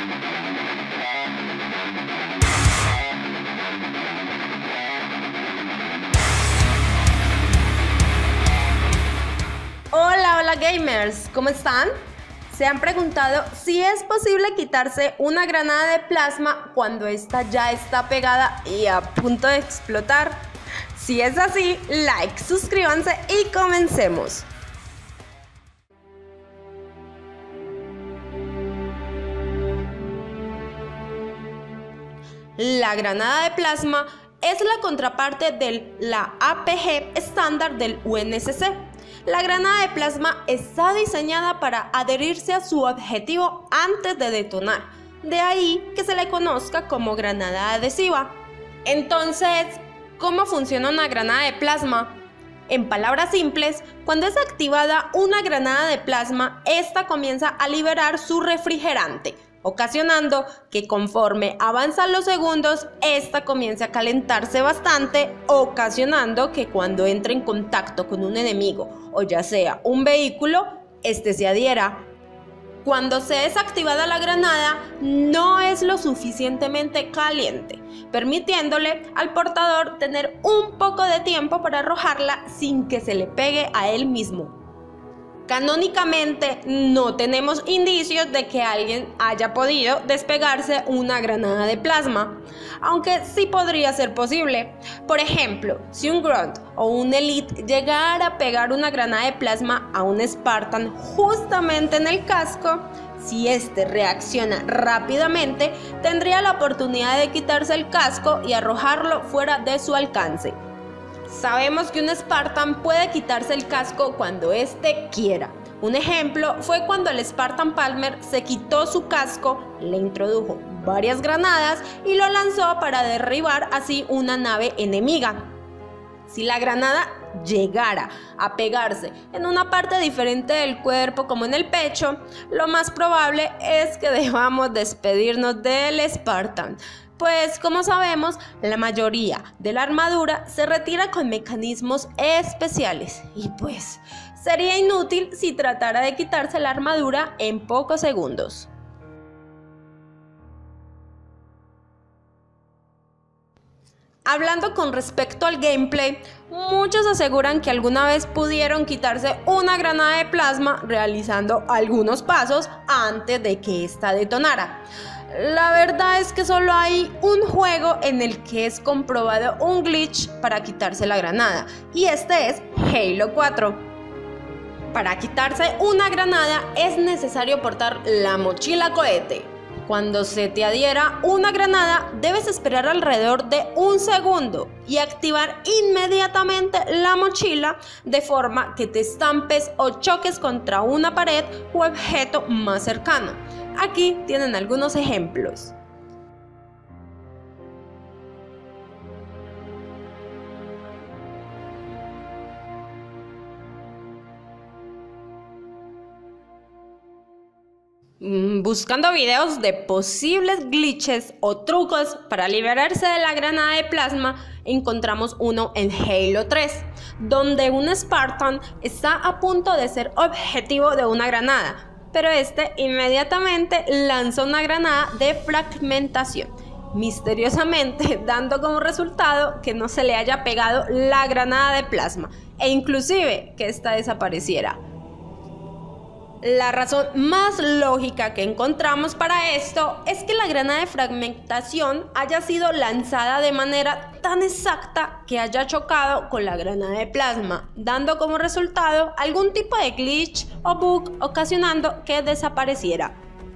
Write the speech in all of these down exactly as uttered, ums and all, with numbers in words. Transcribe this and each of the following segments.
Hola, hola gamers, ¿cómo están? ¿Se han preguntado si es posible quitarse una granada de plasma cuando esta ya está pegada y a punto de explotar? Si es así, like, suscríbanse y comencemos. La granada de plasma es la contraparte de la A P G estándar del U N S C. La granada de plasma está diseñada para adherirse a su objetivo antes de detonar, de ahí que se le conozca como granada adhesiva. Entonces, ¿cómo funciona una granada de plasma? En palabras simples, cuando es activada una granada de plasma, esta comienza a liberar su refrigerante, ocasionando que conforme avanzan los segundos, esta comience a calentarse bastante, ocasionando que cuando entre en contacto con un enemigo o ya sea un vehículo, este se adhiera. Cuando se desactivada la granada, no es lo suficientemente caliente, permitiéndole al portador tener un poco de tiempo para arrojarla sin que se le pegue a él mismo. Canónicamente no tenemos indicios de que alguien haya podido despegarse una granada de plasma, aunque sí podría ser posible. Por ejemplo, si un Grunt o un Elite llegara a pegar una granada de plasma a un Spartan justamente en el casco, si este reacciona rápidamente, tendría la oportunidad de quitarse el casco y arrojarlo fuera de su alcance. Sabemos que un Spartan puede quitarse el casco cuando éste quiera. Un ejemplo fue cuando el Spartan Palmer se quitó su casco, le introdujo varias granadas y lo lanzó para derribar así una nave enemiga. Si la granada llegara a pegarse en una parte diferente del cuerpo, como en el pecho, lo más probable es que debamos despedirnos del Spartan. Pues como sabemos, la mayoría de la armadura se retira con mecanismos especiales y pues sería inútil si tratara de quitarse la armadura en pocos segundos. Hablando con respecto al gameplay, muchos aseguran que alguna vez pudieron quitarse una granada de plasma realizando algunos pasos antes de que ésta detonara. La verdad es que solo hay un juego en el que es comprobado un glitch para quitarse la granada, y este es Halo cuatro. Para quitarse una granada es necesario portar la mochila cohete. Cuando se te adhiera una granada, debes esperar alrededor de un segundo y activar inmediatamente la mochila de forma que te estampes o choques contra una pared o objeto más cercano. Aquí tienen algunos ejemplos. Buscando videos de posibles glitches o trucos para liberarse de la granada de plasma, encontramos uno en Halo tres, donde un Spartan está a punto de ser objetivo de una granada, pero este inmediatamente lanza una granada de fragmentación, misteriosamente dando como resultado que no se le haya pegado la granada de plasma e inclusive que ésta desapareciera. La razón más lógica que encontramos para esto es que la granada de fragmentación haya sido lanzada de manera tan exacta que haya chocado con la granada de plasma, dando como resultado algún tipo de glitch o bug ocasionando que desapareciera.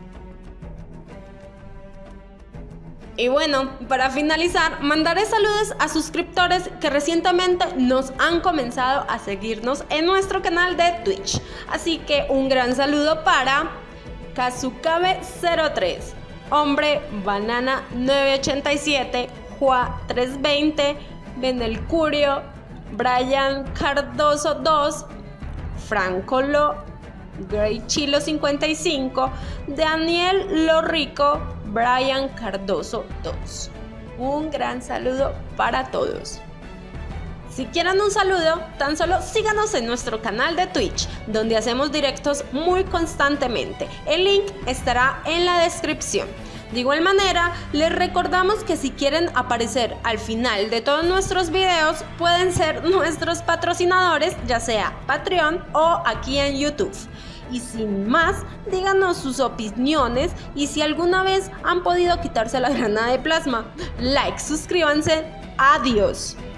Y bueno, para finalizar, mandaré saludos a suscriptores que recientemente nos han comenzado a seguirnos en nuestro canal de Twitch. Así que un gran saludo para Kazukabe cero tres, Hombre Banana nueve ochenta y siete, Juá trescientos veinte, Benelcurio, Brian Cardoso dos, Franco Lo, Grey Chilo cincuenta y cinco, Daniel Lorrico, Brian Cardoso dos. Un gran saludo para todos. Si quieren un saludo, tan solo síganos en nuestro canal de Twitch, donde hacemos directos muy constantemente. El link estará en la descripción. De igual manera, les recordamos que si quieren aparecer al final de todos nuestros videos, pueden ser nuestros patrocinadores, ya sea Patreon o aquí en YouTube. Y sin más, díganos sus opiniones y si alguna vez han podido quitarse la granada de plasma. Like, suscríbanse. Adiós.